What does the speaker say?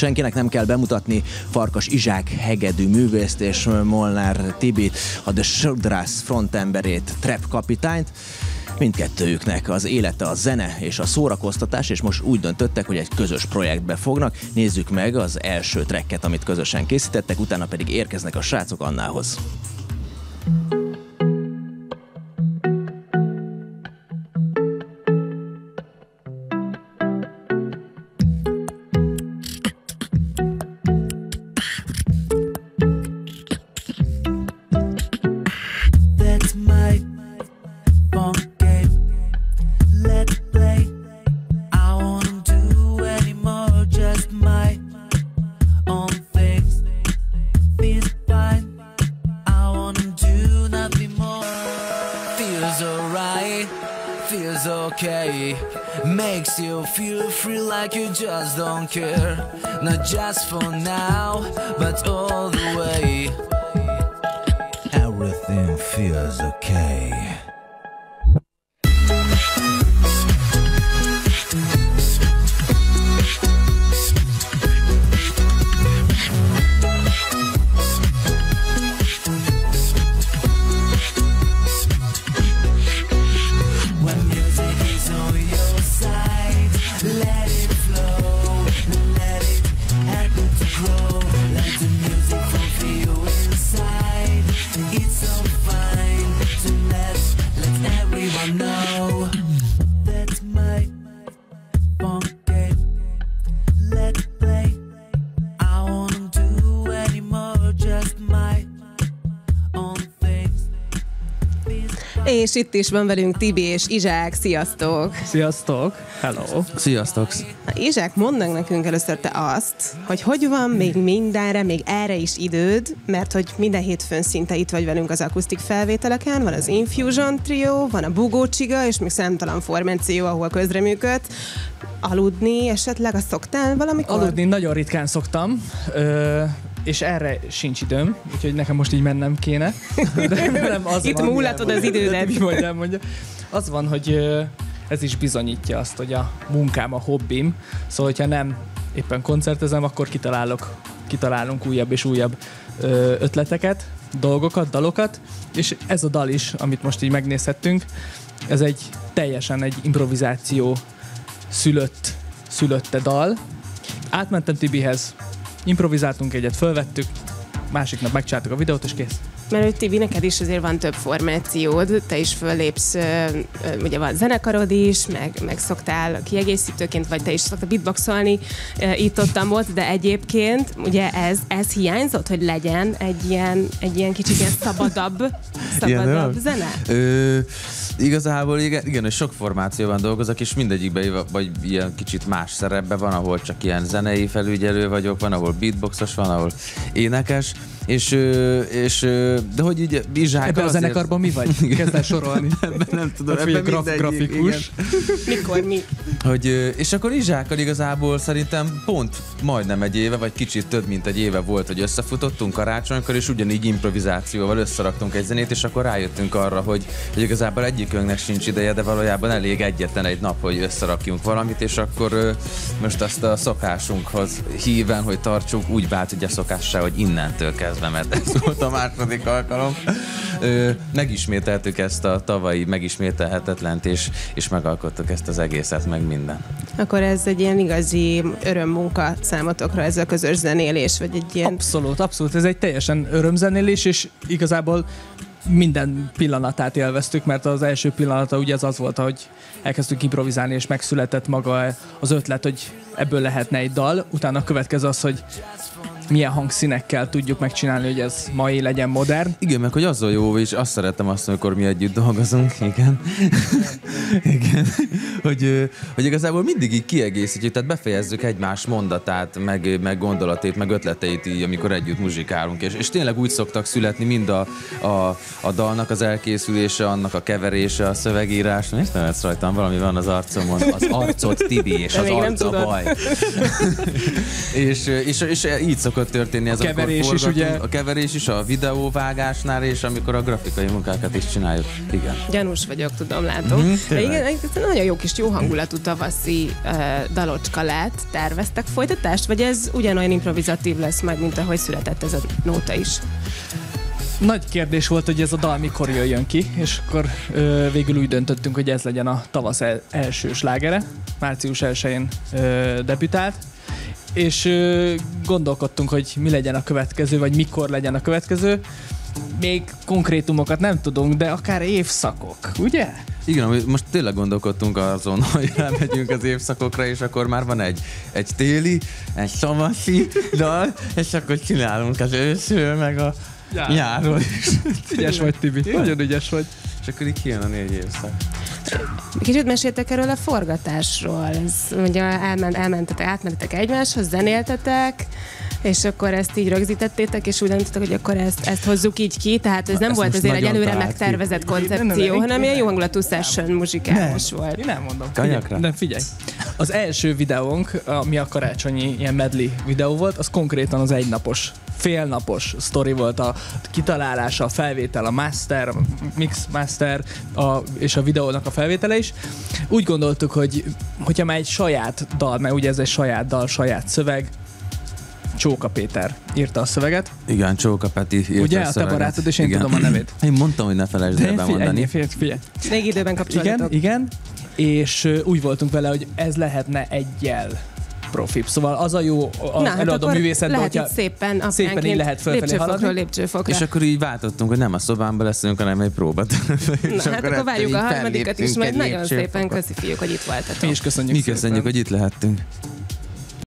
Senkinek nem kell bemutatni Farkas Izsák hegedű művészt és Molnár Tibit, a The Shudras frontemberét, Trap kapitányt. Mindkettőjüknek az élete a zene és a szórakoztatás, és most úgy döntöttek, hogy egy közös projektbe fognak. Nézzük meg az első tracket, amit közösen készítettek, utána pedig érkeznek a srácok Annához. Just don't care, not just for now, but all the way. Everything feels okay. És itt is van velünk Tibi és Izsák. Sziasztok! Sziasztok! Hello! Sziasztok! Na, Izsák, mondd meg nekünk először te azt, hogy van még mindenre, még erre is időd, mert hogy minden hétfőn szinte itt vagy velünk az akusztik felvételeken, van az Infusion Trio, van a Bugó Csiga, és még számtalan formáció, ahol közreműköd. Aludni esetleg, azt szoktál valamikor? Aludni nagyon ritkán szoktam, és erre sincs időm, úgyhogy nekem most így mennem kéne. De nem az itt múlatod az idődet. Mondja. Az van, hogy ez is bizonyítja azt, hogy a munkám, a hobbim, szóval hogyha nem éppen koncertezem, akkor kitalálunk újabb és újabb ötleteket, dolgokat, dalokat, és ez a dal is, amit most így megnézhettünk, ez egy teljesen egy improvizáció szülötte dal. Átmentem Tibihez, improvizáltunk egyet, fölvettük, másik nap megcsináltuk a videót, és kész. Mert hogy Tibi, neked is azért van több formációd, te is föllépsz, ugye van zenekarod is, meg szoktál kiegészítőként, vagy te is szoktál beatboxolni, itt-ott, de egyébként ugye ez hiányzott, hogy legyen egy ilyen kicsit ilyen szabadabb zene? Igazából igen, sok formációban dolgozok, és mindegyikben vagy ilyen kicsit más szerepben van, ahol csak ilyen zenei felügyelő vagyok, van, ahol beatboxos, van, ahol énekes, és de hogy így Izsák ebben a zenekarban mi vagy? Kezd el sorolni. Ebben nem tudom, ebben grafikus. Mikor mi? És akkor Izsákkal igazából szerintem pont majdnem egy éve, vagy kicsit több mint egy éve volt, hogy összefutottunk karácsonykor, és ugyanígy improvizációval összeraktunk egy zenét, és akkor rájöttünk arra, hogy igazából egyikünknek sincs ideje, de valójában elég egyetlen egy nap, hogy összerakjunk valamit, és akkor most azt a szokásunkhoz híven, hogy tartsuk, úgy vált ugye szokássá, hogy innentől kezdve, mert ez volt a második alkalom. Megismételtük ezt a tavalyi megismételhetetlent, és megalkottuk ezt az egészet, meg minden. Akkor ez egy ilyen igazi örömmunka számotokra, ez a közös zenélés, vagy egy ilyen... Abszolút. Ez egy teljesen örömzenélés, és igazából minden pillanatát élveztük, mert az első pillanata ugye az volt, hogy elkezdtünk improvizálni, és megszületett maga az ötlet, hogy ebből lehetne egy dal. Utána a következő az, hogy milyen hangszínekkel tudjuk megcsinálni, hogy ez mai legyen modern. Igen, meg hogy azzal jó, és azt szeretem azt, amikor mi együtt dolgozunk, igen. Igen. Hogy igazából mindig így kiegészítjük, tehát befejezzük egymás mondatát, meg gondolatét, meg ötleteit így, amikor együtt muzsikálunk. És tényleg úgy szoktak születni mind a dalnak az elkészülése, annak a keverése, a szövegírás. Mit nevetsz rajtam? Valami van az arcomon. Az arcod Tibi, és az arca baj. és így szokott szokott történni ez, keverés amikor is, ugye? A keverés is, a videóvágásnál, és amikor a grafikai munkákat is csináljuk. Igen. Gyanús vagyok, tudom, látom. De igen, ez nagyon jó kis, jó hangulatú tavaszi dalocska lett. Terveztek folytatást, vagy ez ugyanolyan improvizatív lesz majd, mint ahogy született ez a nóta is? Nagy kérdés volt, hogy ez a dal mikor jöjjön ki, és akkor végül úgy döntöttünk, hogy ez legyen a tavasz első slágere. Március 1-én debütált, és gondolkodtunk, hogy mi legyen a következő, vagy mikor legyen a következő. Még konkrétumokat nem tudunk, de akár évszakok, ugye? Igen, most tényleg gondolkodtunk azon, hogy elmegyünk az évszakokra, és akkor már van egy téli, egy tavaszi dal, és akkor csinálunk az őszről, meg a nyáról is. Ügyes vagy, Tibi, nagyon ügyes vagy. És akkor így kijön a 4 évszak. Kicsit meséltek erről a forgatásról. Ez, ugye átmentetek egymáshoz, zenéltetek, és akkor ezt így rögzítettétek, és úgy döntöttek, hogy akkor ezt hozzuk így ki. Tehát ez nem volt azért egy előre megtervezett koncepció, hanem ilyen jó hangulatú session muzsikálás volt. Én nem mondom. Kanyakra? De figyelj, az első videónk, ami a karácsonyi ilyen medley videó volt, az konkrétan az egynapos, félnapos sztori volt, a kitalálása, a felvétel, a master, a mix master és a videónak a felvétele is. Úgy gondoltuk, hogy hogyha már egy saját dal, mert ugye ez egy saját dal, saját szöveg, Csóka Péter írta a szöveget. Igen, Csóka Peti írta ugye, a szöveget. Ugye, a te barátod, és én tudom a nevét. Én mondtam, hogy ne felejtsd el bemondani. Figyelj. Még időben kapcsolódtok. Igen, és úgy voltunk vele, hogy ez lehetne egyel profibb. Szóval az a jó előadó művészetben, hogyha szépen így lehet fölfelé haladni. Lépcsőfokra. És akkor így váltottunk, hogy nem a szobámban leszünk, hanem egy próbat. Na, hát akkor várjuk a harmadikat is, majd nagyon szépen köszi fiúk, hogy itt voltatok. Mi is köszönjük Mi köszönjük, hogy itt lehettünk.